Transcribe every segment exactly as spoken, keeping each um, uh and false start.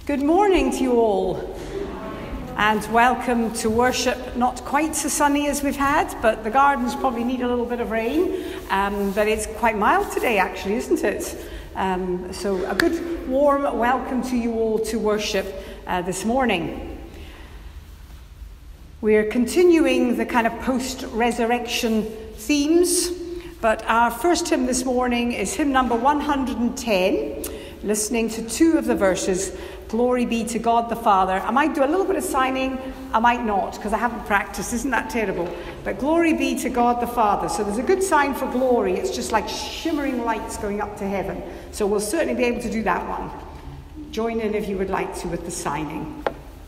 Good morning to you all, and welcome to worship. Not quite so sunny as we've had, but the gardens probably need a little bit of rain. Um, but it's quite mild today, actually, isn't it? Um, so a good warm welcome to you all to worship uh, this morning. We're continuing the kind of post-resurrection themes, but our first hymn this morning is hymn number one hundred ten, listening to two of the verses. Glory be to God the Father. I might do a little bit of signing, I might not, because I haven't practiced. Isn't that terrible? But glory be to God the Father. So there's a good sign for glory. It's just like shimmering lights going up to heaven. So we'll certainly be able to do that one. Join in if you would like to with the signing.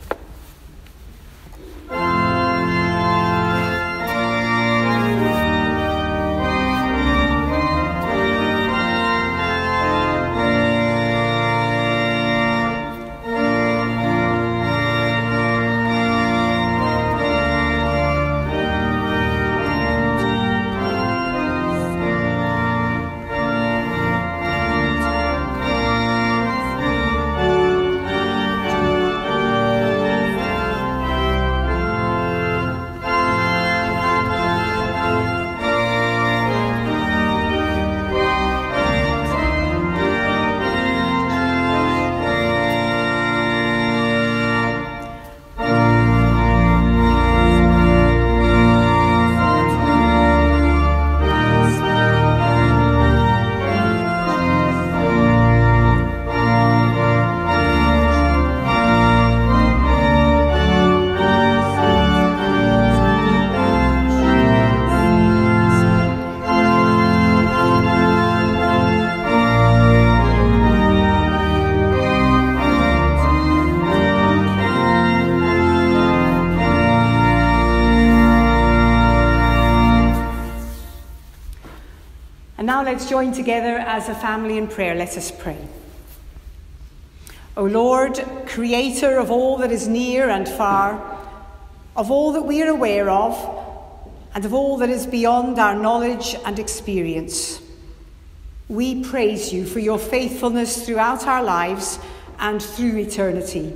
Now let's join together as a family in prayer. Let us pray. O Lord, creator of all that is near and far, of all that we are aware of, and of all that is beyond our knowledge and experience, we praise you for your faithfulness throughout our lives and through eternity.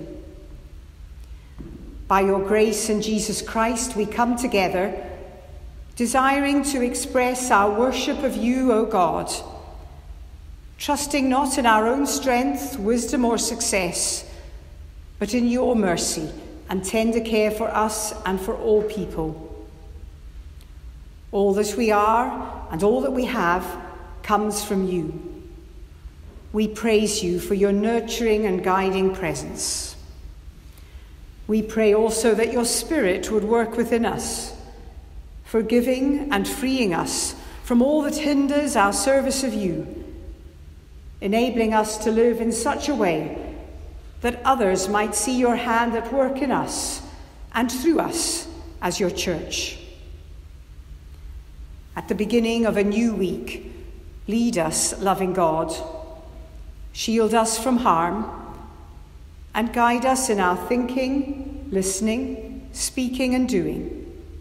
By your grace in Jesus Christ, we come together desiring to express our worship of you, O God, trusting not in our own strength, wisdom, or success, but in your mercy and tender care for us and for all people. All that we are and all that we have comes from you. We praise you for your nurturing and guiding presence. We pray also that your Spirit would work within us, forgiving and freeing us from all that hinders our service of you, enabling us to live in such a way that others might see your hand at work in us and through us as your church. At the beginning of a new week, lead us, loving God, shield us from harm, and guide us in our thinking, listening, speaking, and doing.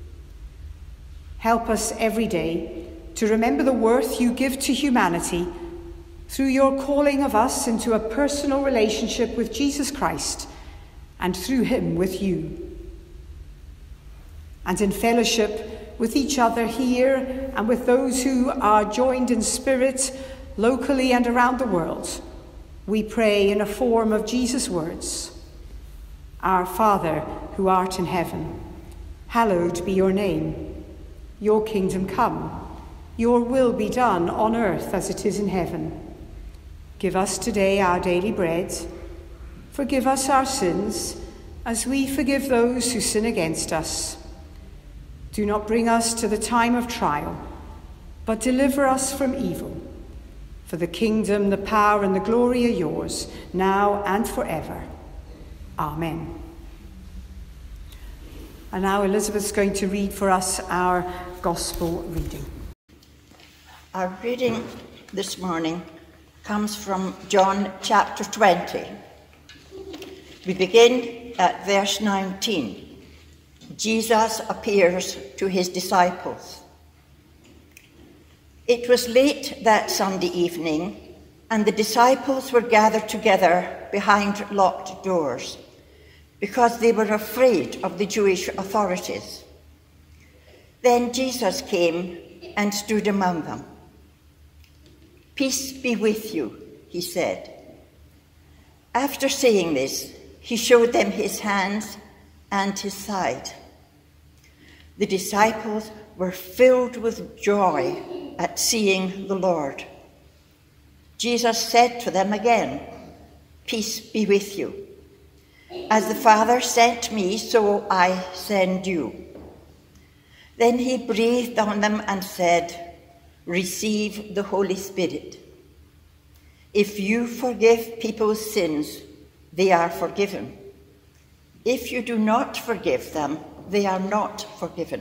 Help us every day to remember the worth you give to humanity through your calling of us into a personal relationship with Jesus Christ and through him with you. And in fellowship with each other here and with those who are joined in spirit locally and around the world, we pray in a form of Jesus' words. Our Father, who art in heaven, hallowed be your name. Your kingdom come, your will be done on earth as it is in heaven. Give us today our daily bread. Forgive us our sins, as we forgive those who sin against us. Do not bring us to the time of trial, but deliver us from evil. For the kingdom, the power, and the glory are yours, now and forever. Amen. And now Elizabeth's going to read for us our gospel reading. Our reading this morning comes from John chapter twenty. We begin at verse nineteen. Jesus appears to his disciples. It was late that Sunday evening and the disciples were gathered together behind locked doors because they were afraid of the Jewish authorities. Then Jesus came and stood among them. "Peace be with you," he said. After saying this, he showed them his hands and his side. The disciples were filled with joy at seeing the Lord. Jesus said to them again, "Peace be with you. As the Father sent me, so I send you." Then he breathed on them and said, "Receive the Holy Spirit. If you forgive people's sins, they are forgiven. If you do not forgive them, they are not forgiven."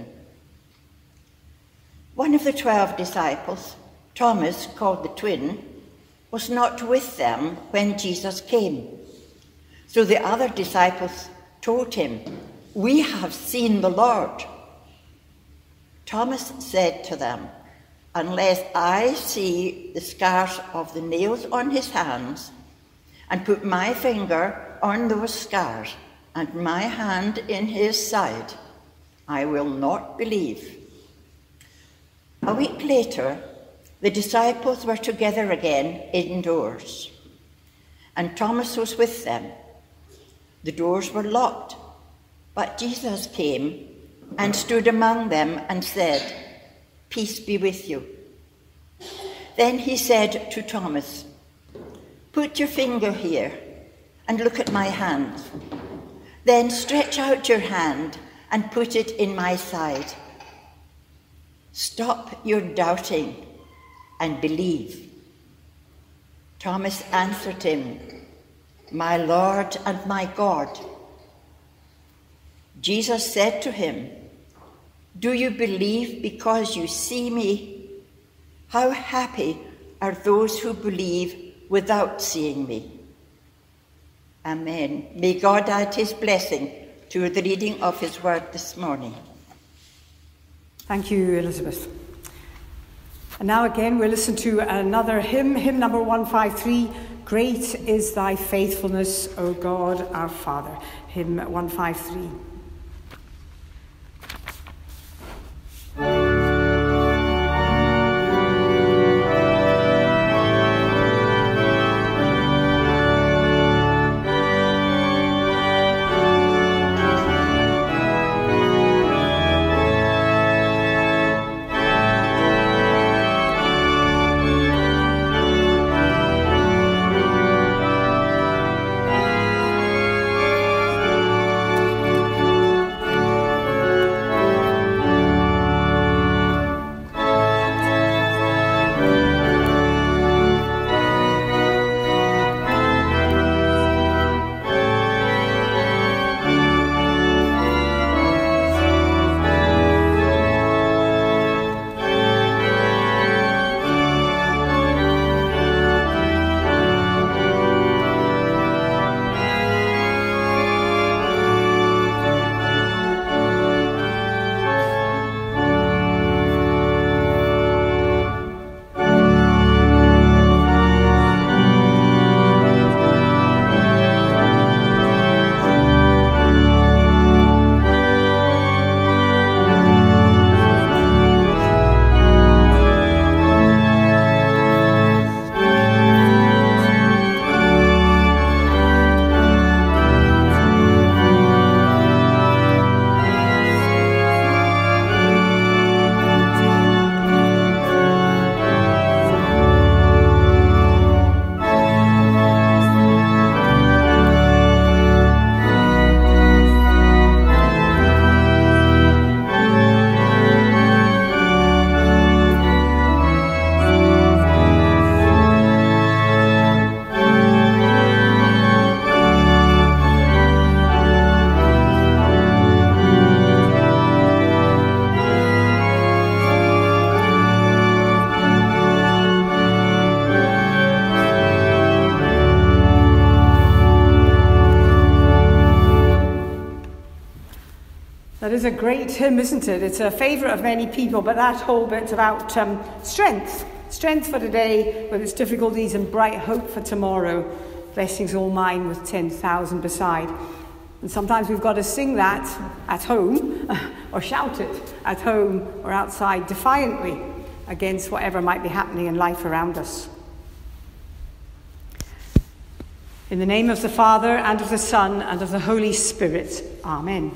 One of the twelve disciples, Thomas, called the twin, was not with them when Jesus came. So the other disciples told him, "We have seen the Lord." Thomas said to them, "Unless I see the scars of the nails on his hands, and put my finger on those scars, and my hand in his side, I will not believe." A week later, the disciples were together again indoors, and Thomas was with them. The doors were locked, but Jesus came and stood among them and said, "Peace be with you." Then he said to Thomas, "Put your finger here and look at my hand. Then stretch out your hand and put it in my side. Stop your doubting and believe." Thomas answered him, "My Lord and my God." Jesus said to him, "Do you believe because you see me? How happy are those who believe without seeing me." Amen. May God add his blessing to the reading of his word this morning. Thank you, Elizabeth. And now again we'll listen to another hymn, hymn number one fifty-three, "Great is thy faithfulness, O God our Father." Hymn one fifty-three. That is a great hymn, isn't it? It's a favourite of many people, but that whole bit about um, strength Strength for today with its difficulties and bright hope for tomorrow. Blessings all mine with ten thousand beside. And sometimes we've got to sing that at home or shout it at home or outside defiantly against whatever might be happening in life around us. In the name of the Father, and of the Son, and of the Holy Spirit. Amen.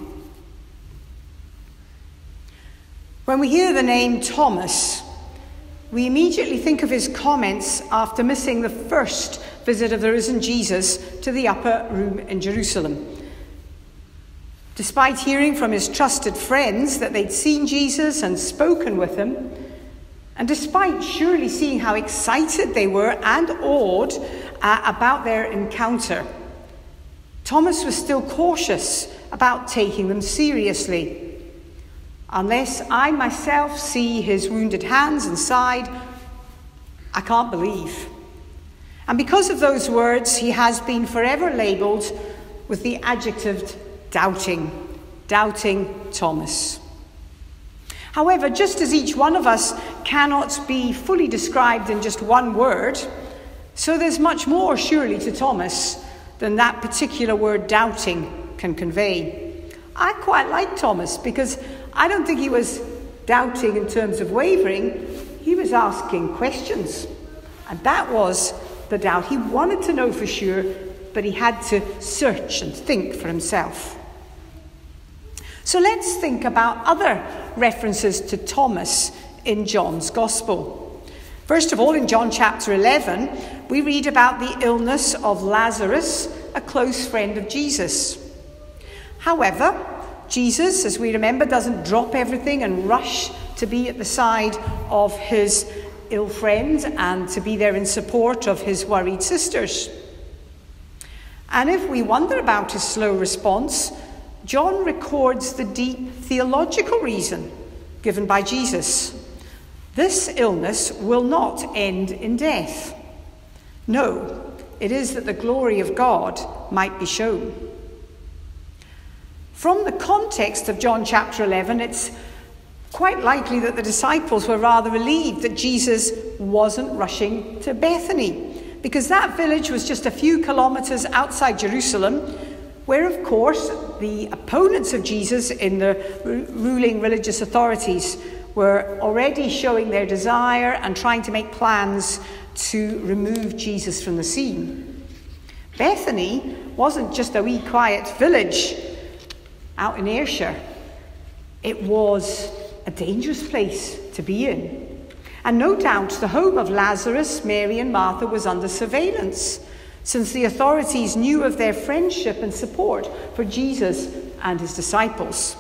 When we hear the name Thomas, we immediately think of his comments after missing the first visit of the risen Jesus to the upper room in Jerusalem. Despite hearing from his trusted friends that they'd seen Jesus and spoken with him, and despite surely seeing how excited they were and awed uh, about their encounter, Thomas was still cautious about taking them seriously. Unless I myself see his wounded hands and side, I can't believe. And because of those words, he has been forever labelled with the adjective doubting, doubting Thomas. However, just as each one of us cannot be fully described in just one word, so there's much more surely to Thomas than that particular word doubting can convey. I quite like Thomas because I don't think he was doubting in terms of wavering. He was asking questions. And that was the doubt. He wanted to know for sure, but he had to search and think for himself. So let's think about other references to Thomas in John's Gospel. First of all, in John chapter eleven, we read about the illness of Lazarus, a close friend of Jesus. However, Jesus, as we remember, doesn't drop everything and rush to be at the side of his ill friend and to be there in support of his worried sisters. And if we wonder about his slow response, John records the deep theological reason given by Jesus. This illness will not end in death. No, it is that the glory of God might be shown. From the context of John chapter eleven, it's quite likely that the disciples were rather relieved that Jesus wasn't rushing to Bethany, because that village was just a few kilometres outside Jerusalem, where, of course, the opponents of Jesus in the ruling religious authorities were already showing their desire and trying to make plans to remove Jesus from the scene. Bethany wasn't just a wee quiet village out in Ayrshire. It was a dangerous place to be in. And no doubt the home of Lazarus, Mary and Martha was under surveillance, since the authorities knew of their friendship and support for Jesus and his disciples.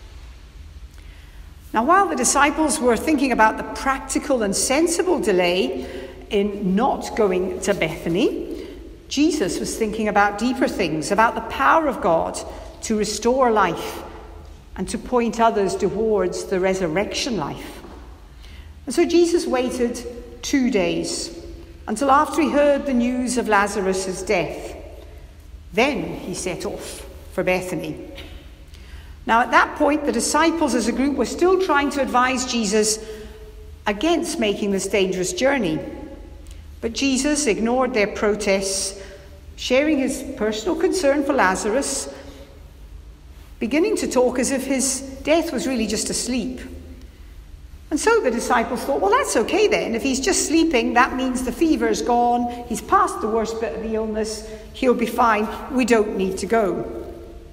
Now, while the disciples were thinking about the practical and sensible delay in not going to Bethany, Jesus was thinking about deeper things, about the power of God to restore life and to point others towards the resurrection life. And so Jesus waited two days until after he heard the news of Lazarus' death. Then he set off for Bethany. Now at that point, the disciples as a group were still trying to advise Jesus against making this dangerous journey. But Jesus ignored their protests, sharing his personal concern for Lazarus, beginning to talk as if his death was really just a sleep. And so the disciples thought, well, that's okay then. If he's just sleeping, that means the fever's gone. He's past the worst bit of the illness. He'll be fine. We don't need to go.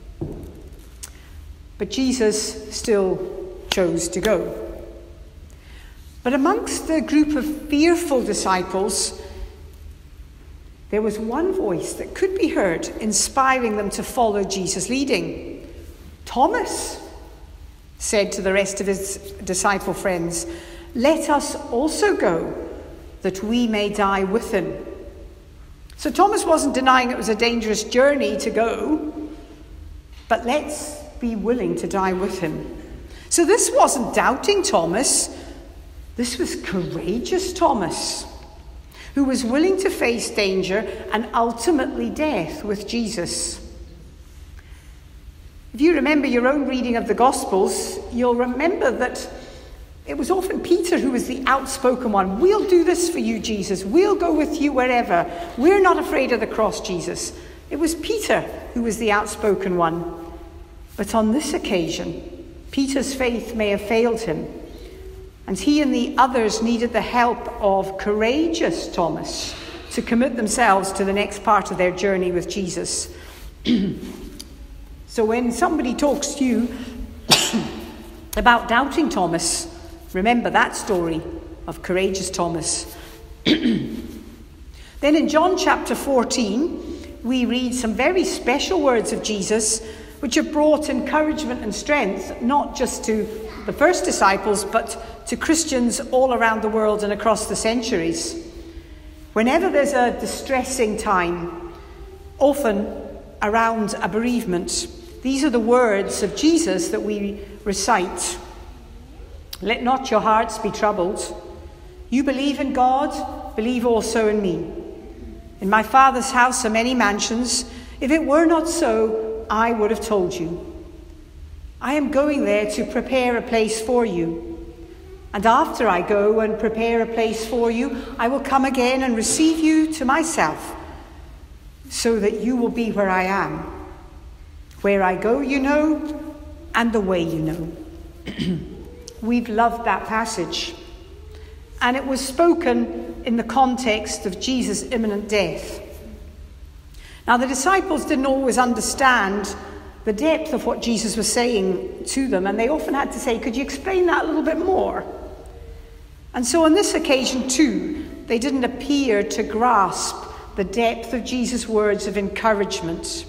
But Jesus still chose to go. But amongst the group of fearful disciples, there was one voice that could be heard, inspiring them to follow Jesus' leading. Thomas said to the rest of his disciple friends, "Let us also go, that we may die with him." So Thomas wasn't denying it was a dangerous journey to go, but let's be willing to die with him. So this wasn't doubting Thomas, this was courageous Thomas, who was willing to face danger and ultimately death with Jesus. If you remember your own reading of the Gospels, you'll remember that It was often Peter who was the outspoken one. We'll do this for you, Jesus. We'll go with you wherever. We're not afraid of the cross, Jesus. It was Peter who was the outspoken one. But on this occasion, Peter's faith may have failed him, and he and the others needed the help of courageous Thomas to commit themselves to the next part of their journey with Jesus. So when somebody talks to you about doubting Thomas, remember that story of courageous Thomas. Then in John chapter fourteen, we read some very special words of Jesus which have brought encouragement and strength, not just to the first disciples, but to Christians all around the world and across the centuries. Whenever there's a distressing time, often around a bereavement, these are the words of Jesus that we recite. Let not your hearts be troubled. You believe in God, believe also in me. In my Father's house are many mansions. If it were not so, I would have told you. I am going there to prepare a place for you. And after I go and prepare a place for you, I will come again and receive you to myself, so that you will be where I am. Where I go, you know, and the way you know. We've loved that passage. And it was spoken in the context of Jesus' imminent death. Now, the disciples didn't always understand the depth of what Jesus was saying to them, and they often had to say, could you explain that a little bit more? And so on this occasion too, they didn't appear to grasp the depth of Jesus' words of encouragement.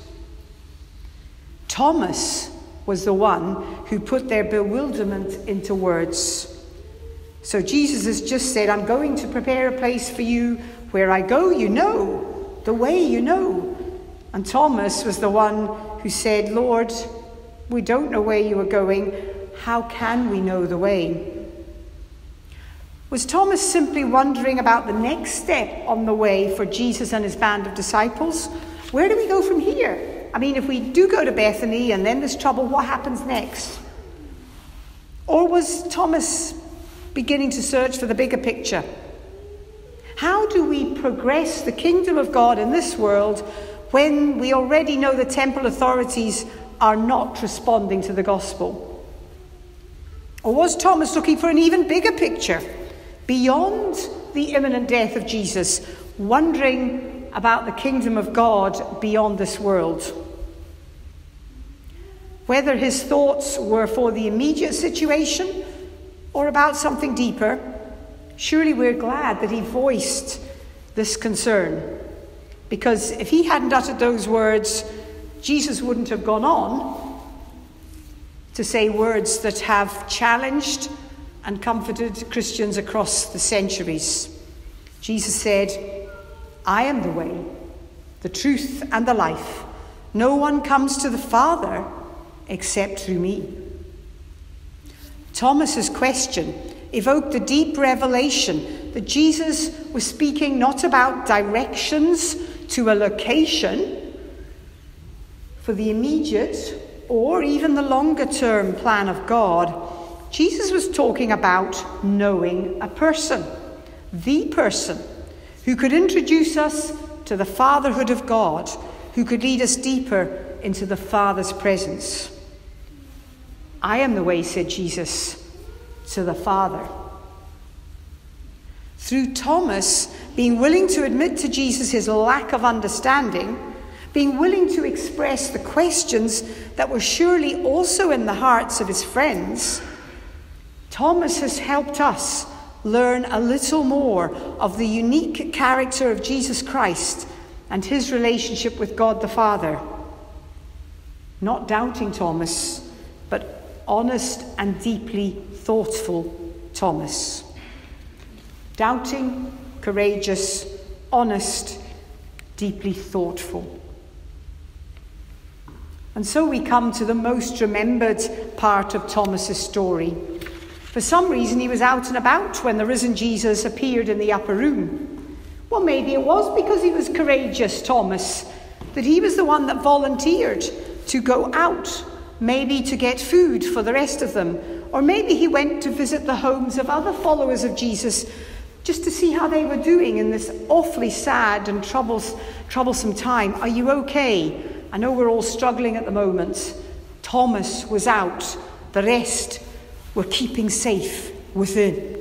Thomas was the one who put their bewilderment into words. So Jesus has just said, I'm going to prepare a place for you. Where I go, you know. The way, you know. And Thomas was the one who said, Lord, we don't know where you are going. How can we know the way? Was Thomas simply wondering about the next step on the way for Jesus and his band of disciples? Where do we go from here? I mean, if we do go to Bethany and then there's trouble, what happens next? Or was Thomas beginning to search for the bigger picture? How do we progress the kingdom of God in this world when we already know the temple authorities are not responding to the gospel? Or was Thomas looking for an even bigger picture, beyond the imminent death of Jesus, wondering about the kingdom of God beyond this world? Whether his thoughts were for the immediate situation or about something deeper, surely we're glad that he voiced this concern. Because if he hadn't uttered those words, Jesus wouldn't have gone on to say words that have challenged and comforted Christians across the centuries. Jesus said, I am the way, the truth, and the life. No one comes to the Father except through me. Thomas's question evoked a deep revelation that Jesus was speaking not about directions to a location for the immediate or even the longer term plan of God. Jesus was talking about knowing a person, the person who could introduce us to the fatherhood of God, who could lead us deeper into the Father's presence. I am the way, said Jesus, to the Father. Through Thomas being willing to admit to Jesus his lack of understanding, being willing to express the questions that were surely also in the hearts of his friends, Thomas has helped us learn a little more of the unique character of Jesus Christ and his relationship with God the Father. Not doubting Thomas, but honest and deeply thoughtful Thomas. Doubting, courageous, honest, deeply thoughtful. And so we come to the most remembered part of Thomas's story. For some reason, he was out and about when the risen Jesus appeared in the upper room. Well, maybe it was because he was courageous, Thomas, that he was the one that volunteered to go out, maybe to get food for the rest of them, Or maybe he went to visit the homes of other followers of Jesus just to see how they were doing in this awfully sad and troubles, troublesome time. Are you okay? I know we're all struggling at the moment. Thomas was out. The rest were keeping safe within.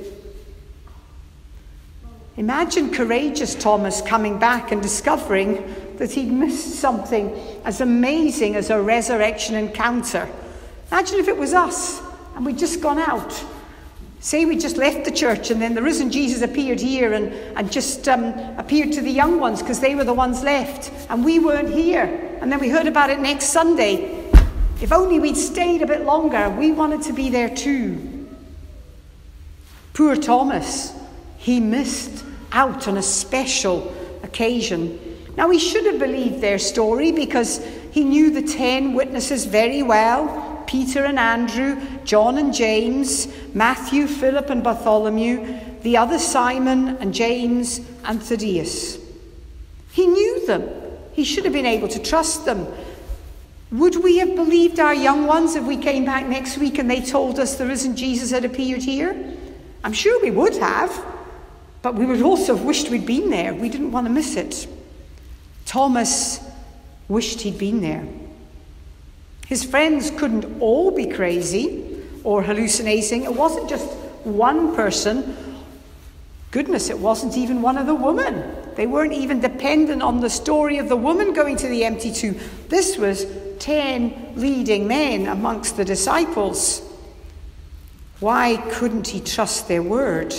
Imagine courageous Thomas coming back and discovering that he'd missed something as amazing as a resurrection encounter. Imagine if it was us and we'd just gone out. Say we just left the church and then the risen Jesus appeared here and, and just um, appeared to the young ones because they were the ones left and we weren't here. And then we heard about it next Sunday. If only we'd stayed a bit longer. We wanted to be there too. Poor Thomas. He missed out on a special occasion. Now, he should have believed their story because he knew the ten witnesses very well. Peter and Andrew, John and James, Matthew, Philip and Bartholomew, the other Simon and James and Thaddeus. He knew them. He should have been able to trust them. Would we have believed our young ones if we came back next week and they told us the risen Jesus had appeared here? I'm sure we would have. But we would also have wished we'd been there. We didn't want to miss it. Thomas wished he'd been there. His friends couldn't all be crazy or hallucinating. It wasn't just one person. Goodness, it wasn't even one of the women. They weren't even dependent on the story of the woman going to the empty tomb. This was ten leading men amongst the disciples. Why couldn't he trust their word?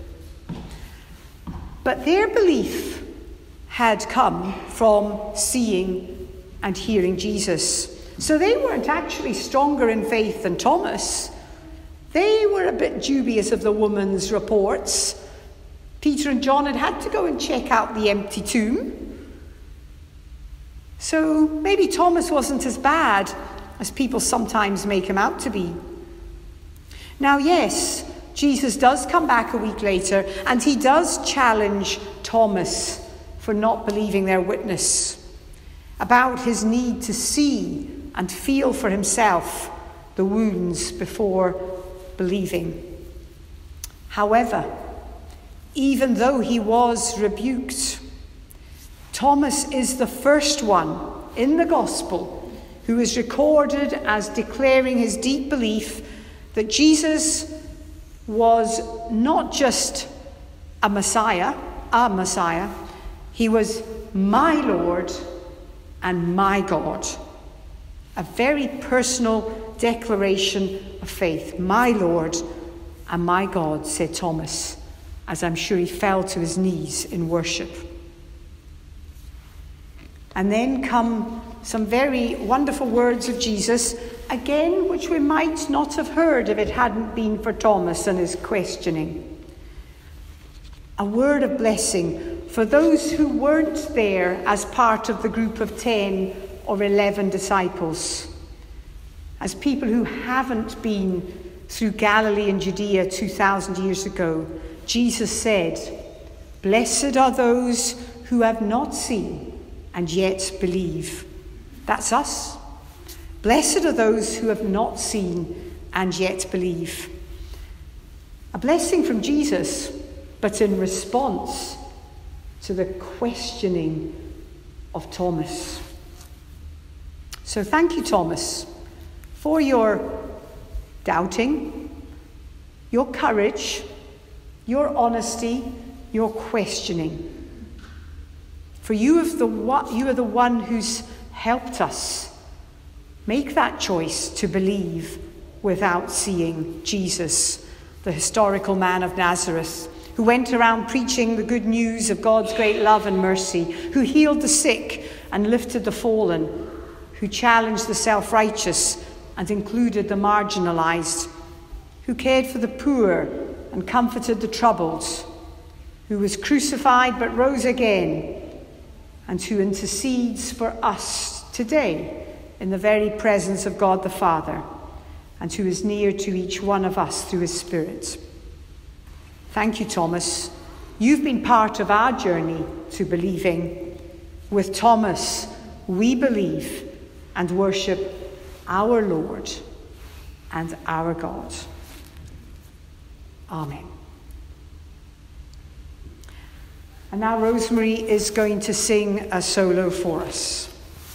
But their belief had come from seeing and hearing Jesus. So they weren't actually stronger in faith than Thomas. They were a bit dubious of the woman's reports. Peter and John had had to go and check out the empty tomb. So maybe Thomas wasn't as bad as people sometimes make him out to be. Now, yes, Jesus does come back a week later, and he does challenge Thomas for not believing their witness, about his need to see and feel for himself the wounds before believing. However, even though he was rebuked, Thomas is the first one in the gospel who is recorded as declaring his deep belief that Jesus was not just a Messiah, a Messiah, he was my Lord and my God. A very personal declaration of faith. My Lord and my God, said Thomas, as I'm sure he fell to his knees in worship. And then come some very wonderful words of Jesus, again, which we might not have heard if it hadn't been for Thomas and his questioning. A word of blessing for those who weren't there as part of the group of ten or eleven disciples, as people who haven't been through Galilee and Judea two thousand years ago. Jesus said, "Blessed are those who have not seen and yet believe." That's us. Blessed are those who have not seen and yet believe. A blessing from Jesus, but in response to the questioning of Thomas. So thank you, Thomas, for your doubting, your courage, your honesty, your questioning. For you are the one, you are the one who's helped us make that choice to believe without seeing Jesus, the historical man of Nazareth, who went around preaching the good news of God's great love and mercy, who healed the sick and lifted the fallen, who challenged the self-righteous and included the marginalized, who cared for the poor and comforted the troubled, who was crucified but rose again, and who intercedes for us today in the very presence of God the Father, and who is near to each one of us through his Spirit. Thank you, Thomas. You've been part of our journey to believing. With Thomas, we believe and worship our Lord and our God. Amen. And now Rosemary is going to sing a solo for us.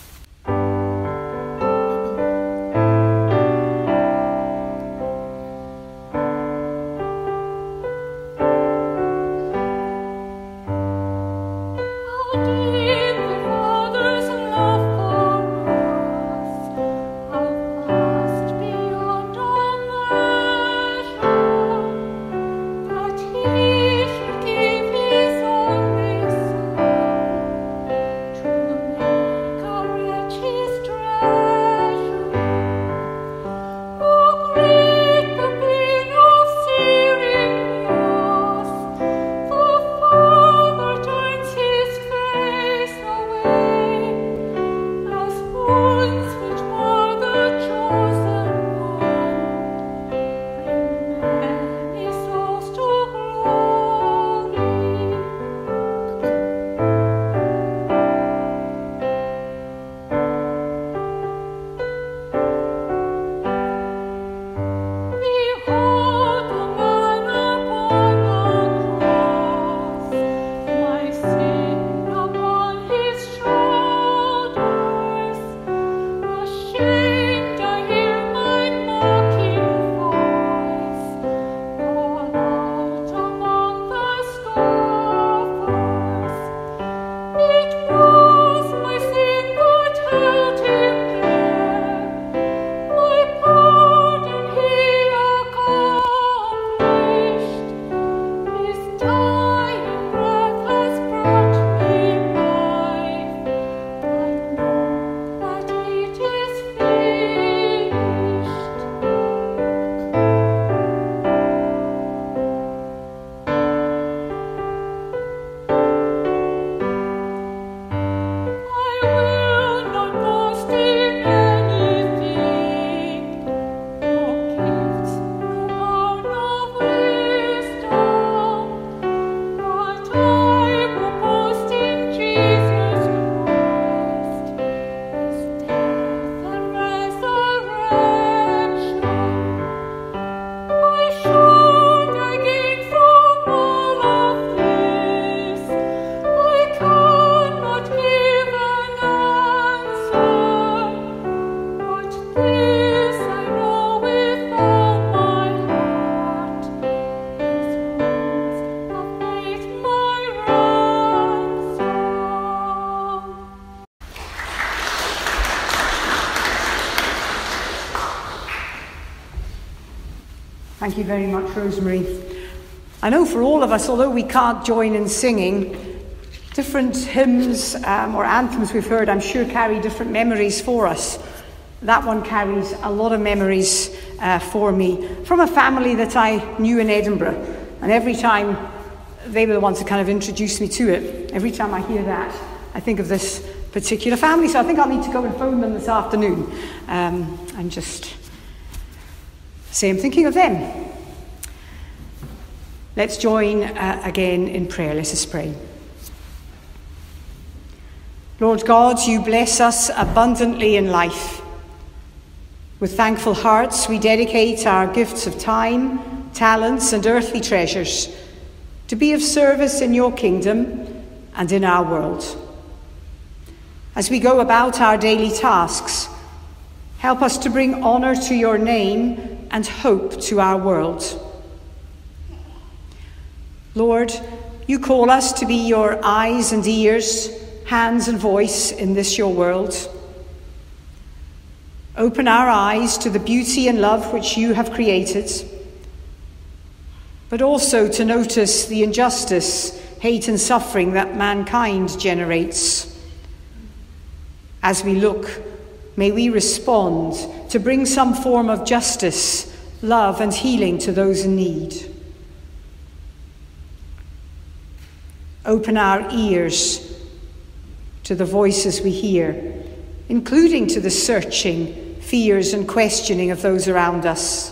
Thank you very much, Rosemary. I know for all of us, although we can't join in singing, different hymns um, or anthems we've heard, I'm sure, carry different memories for us. That one carries a lot of memories uh, for me from a family that I knew in Edinburgh. And every time, they were the ones who kind of introduced me to it. Every time I hear that, I think of this particular family. So I think I'll need to go and phone them this afternoon um, and just say I'm thinking of them. Let's join uh, again in prayer. Let us pray. Lord God, you bless us abundantly in life. With thankful hearts, we dedicate our gifts of time, talents, and earthly treasures to be of service in your kingdom and in our world. As we go about our daily tasks, help us to bring honour to your name and hope to our world. Lord, you call us to be your eyes and ears, hands and voice in this your world. Open our eyes to the beauty and love which you have created, but also to notice the injustice, hate and suffering that mankind generates. As we look, may we respond to bring some form of justice, love and healing to those in need. Open our ears to the voices we hear, including to the searching, fears and questioning of those around us.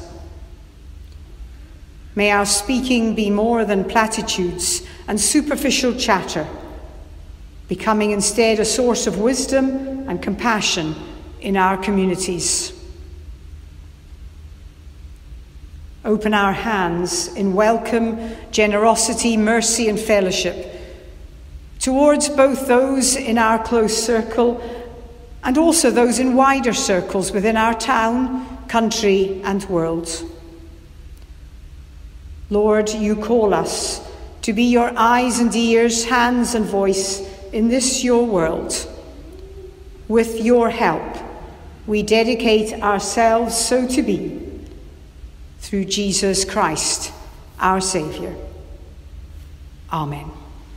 May our speaking be more than platitudes and superficial chatter, becoming instead a source of wisdom and compassion in our communities. Open our hands in welcome, generosity, mercy, and fellowship towards both those in our close circle and also those in wider circles within our town, country, and world. Lord, you call us to be your eyes and ears, hands and voice in this your world. With your help, we dedicate ourselves so to be, through Jesus Christ, our Saviour. Amen.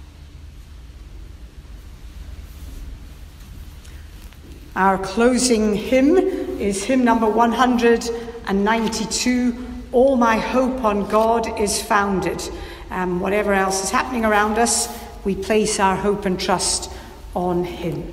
Our closing hymn is hymn number one hundred ninety-two, All My Hope on God is Founded. Um, whatever else is happening around us, we place our hope and trust on him.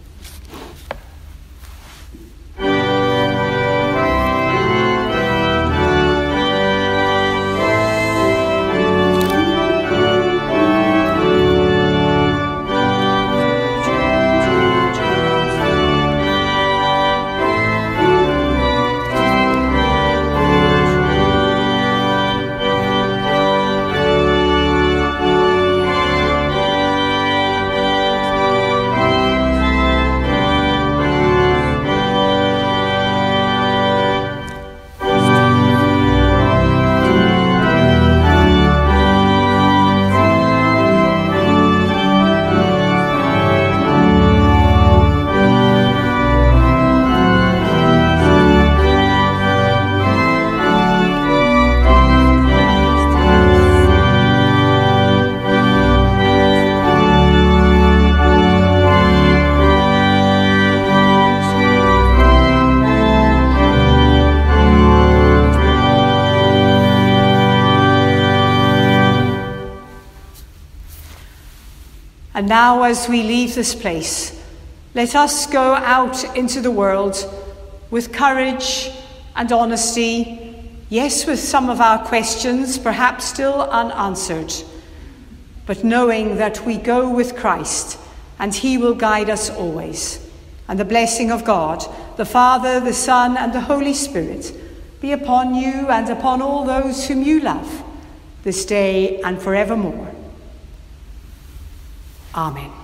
And now, as we leave this place, let us go out into the world with courage and honesty, yes, with some of our questions perhaps still unanswered, but knowing that we go with Christ and he will guide us always. And the blessing of God, the Father, the Son, and the Holy Spirit be upon you and upon all those whom you love, this day and forevermore. Amen.